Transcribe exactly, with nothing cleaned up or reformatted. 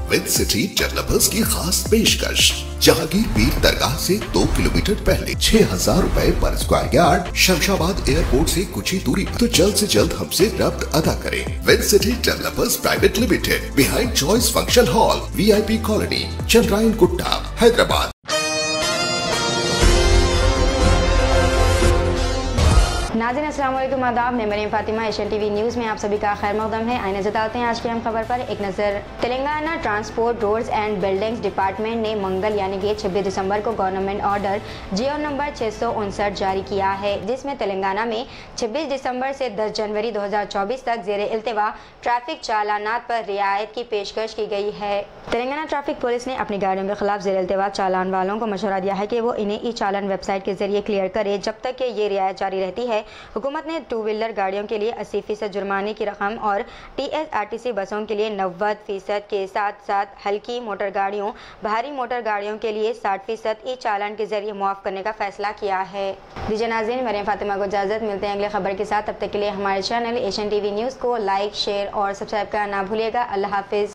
With City developers की खास पेशकश। जहांगीर पीर दरगाह से दो किलोमीटर पहले छह हजार रूपए पर स्क्वायर यार्ड, शमशाबाद एयरपोर्ट से कुछ ही दूरी पर। तो जल्द से जल्द हमसे रब्त अदा करें। With City Developers Private Limited, behind Choice Function Hall, V I P colony, Chandrayangutta, Hyderabad. नाज़रीन अस्सलाम वालेकुम, आदाब। मैं Mariam Fatima, Asian TV News में आप सभी का खैर मक़दम है। आइए नजर डालते हैं आज की अहम खबर पर एक नज़र। Telangana transport roads and buildings department ने मंगल यानी कि छब्बीस दिसंबर को गवर्नमेंट ऑर्डर जियो नंबर छः सौ उनसठ जारी किया है, जिसमें तेलंगाना में छब्बीस दिसंबर से दस जनवरी दो हज़ार चौबीस तक ज़ेरे इल्तिवा ट्रैफिक चालानात पर रियायत की पेशकश की गई है। तेलंगाना ट्रैफिक पुलिस ने अपनी गाड़ियों के खिलाफ ज़ेरे इल्तिवा चालान वालों को मशवरा दिया है कि वो इन्हें ई चालान वेबसाइट के जरिए क्लियर करे। जब तक कि ये रियायत जारी रहती है, हुकूमत ने टू व्हीलर गाड़ियों के लिए अस्सी फीसद जुर्माने की रकम और T S R T C बसों के लिए नब्बे फीसद के साथ साथ हल्की मोटर गाड़ियों, भारी मोटर गाड़ियों के लिए साठ फीसद ई चालान के जरिए मुआफ करने का फैसला किया है। दीजिए नाज़रीन, मरीम फातिमा को इजाज़त। मिलते हैं अगले खबर के साथ। तब तक के लिए हमारे चैनल एशियन टीवी न्यूज़ को लाइक, शेयर और सब्सक्राइब करना ना भूलिएगा। अल्लाह हाफिज़।